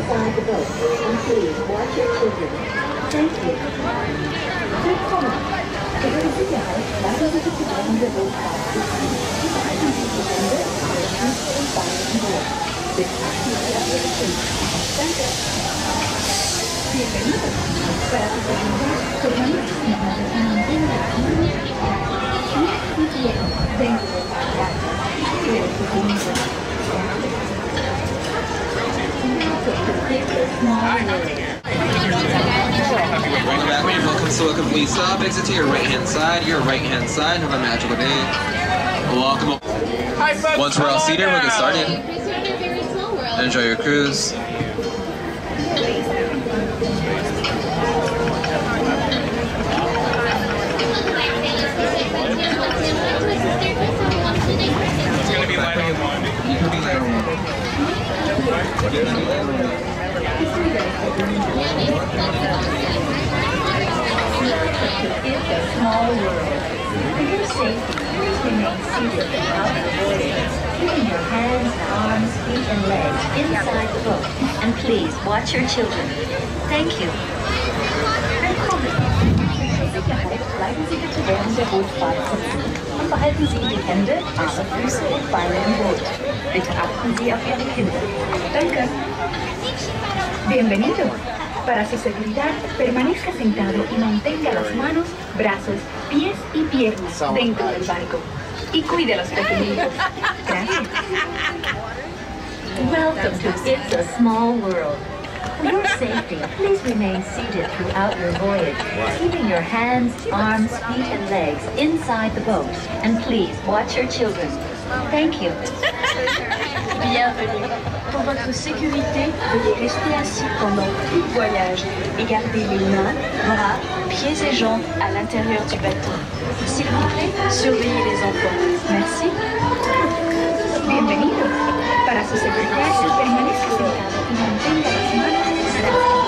inside the boat. And please watch your children. Thank you. Willkommen. Für Ihre Sicherheit lassen Sie bitte während der Bootfahrt sitzen und behalten Sie die Hände, Füße und Beine im Boot. Bitte achten Sie auf Ihre Kinder. Danke. Bienvenido. Para su seguridad, permanezca sentado y mantenga las manos pies y pies dentro del paracaídas. Cuide su comida. Welcome, please stop, exit to your right hand side, have a magical day. Welcome. Once we're all seated, we'll get started. Enjoy your cruise. It's going to be light on one. You can be light on one. It's a small world. For your safety, please remain seated throughout the voyage, keeping your hands, arms, feet, and legs inside the boat. And please watch your children. Thank you. Willkommen. Für Sicherheit bleiben Sie bitte während der Bootfahrt sitzen und behalten Sie die Hände, Arme, Füße und Beine im Boot. Bitte achten Sie auf Ihre Kinder. Danke. Bienvenido. Para su seguridad, permanezca sentado y mantenga las manos, brazos, pies y piernas dentro del barco. Y cuide a los pequeñitos. Gracias. Welcome to It's a Small World. For your safety, please remain seated throughout your voyage, keeping your hands, arms, feet, and legs inside the boat. And please watch your children. Thank you. Bienvenue. Pour votre sécurité, veuillez rester assis pendant tout le voyage et garder les mains, bras, pieds et jambes à l'intérieur du bateau. S'il vous plaît, surveillez les enfants. Merci. Bienvenido. Para su seguridad, permanezca sentado y mantenga las manos y brazos.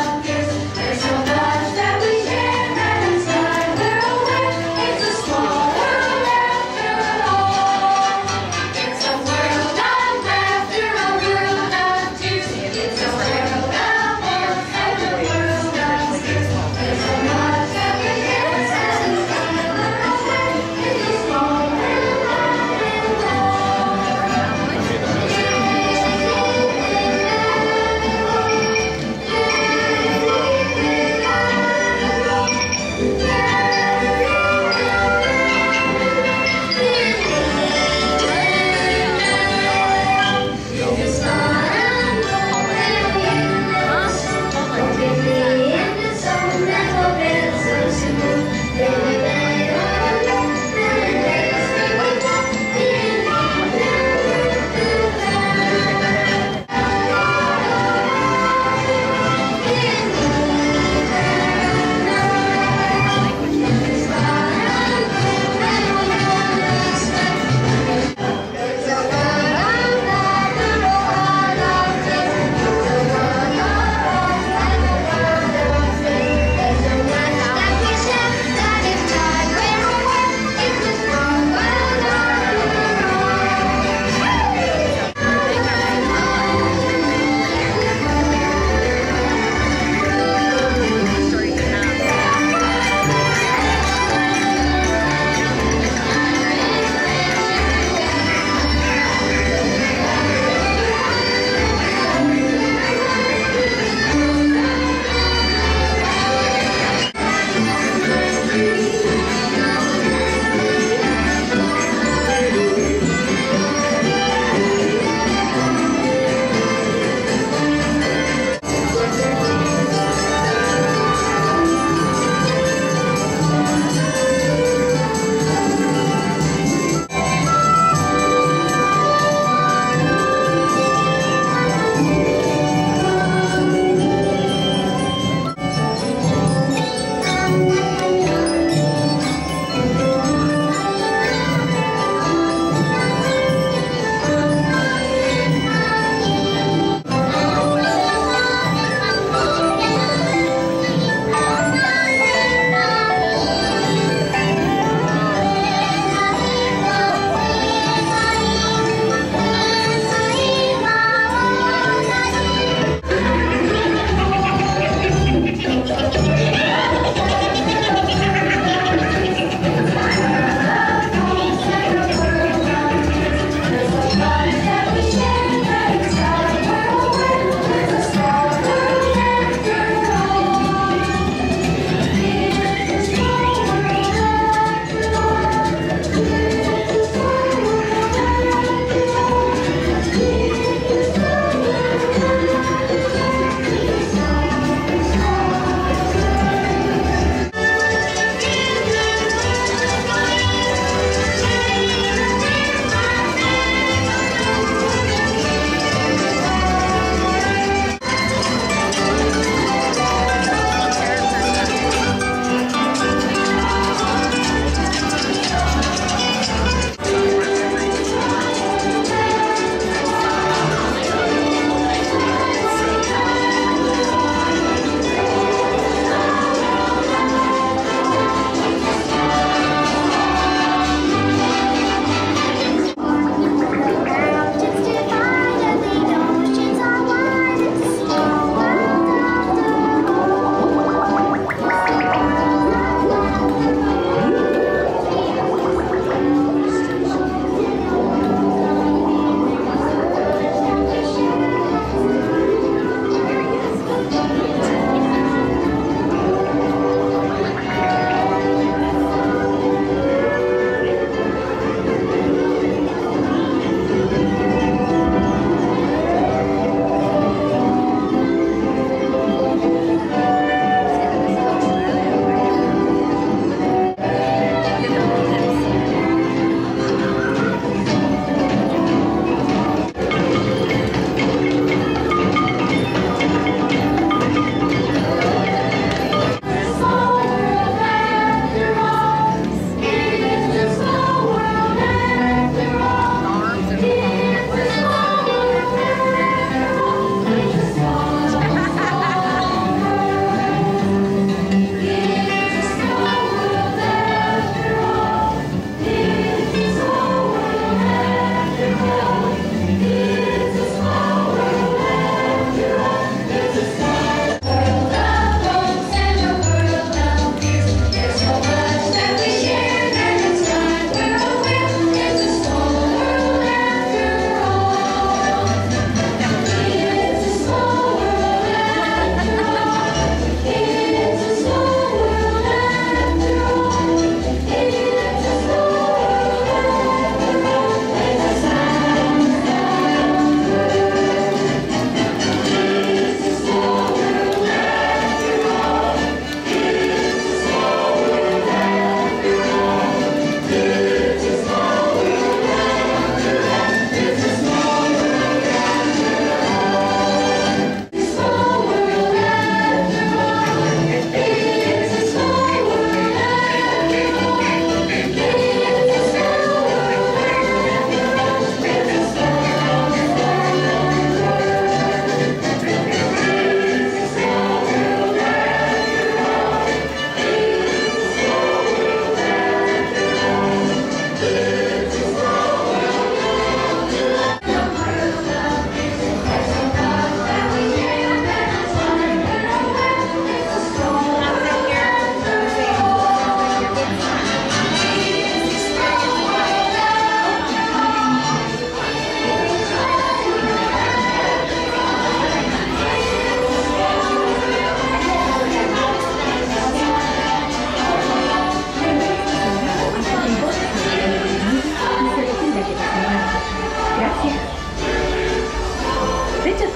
Small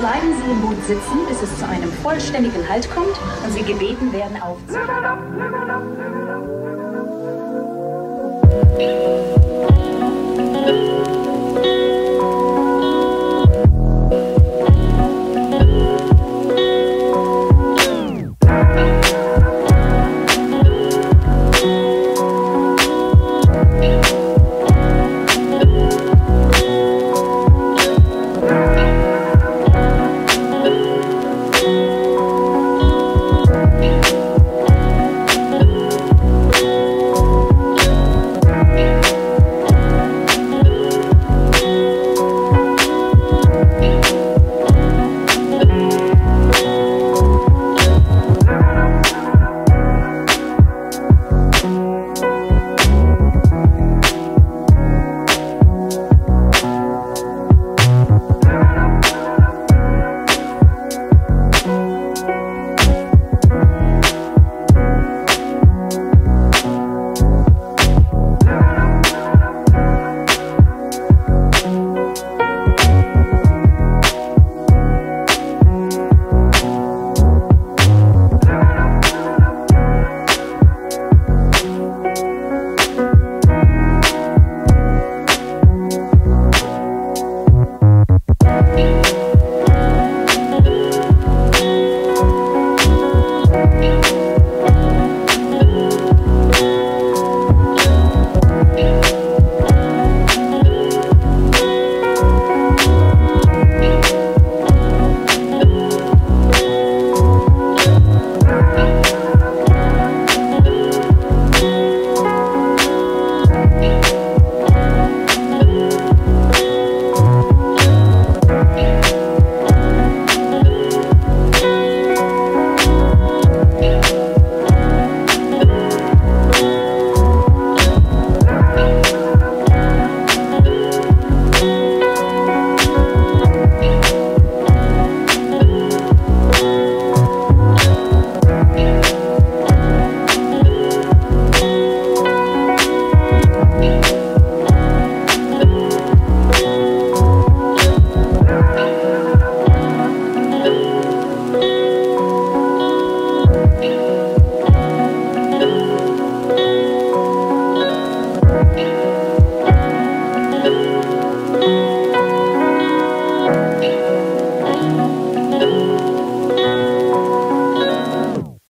Bleiben Sie im Boot sitzen, bis es zu einem vollständigen Halt kommt und Sie gebeten werden aufzuhören.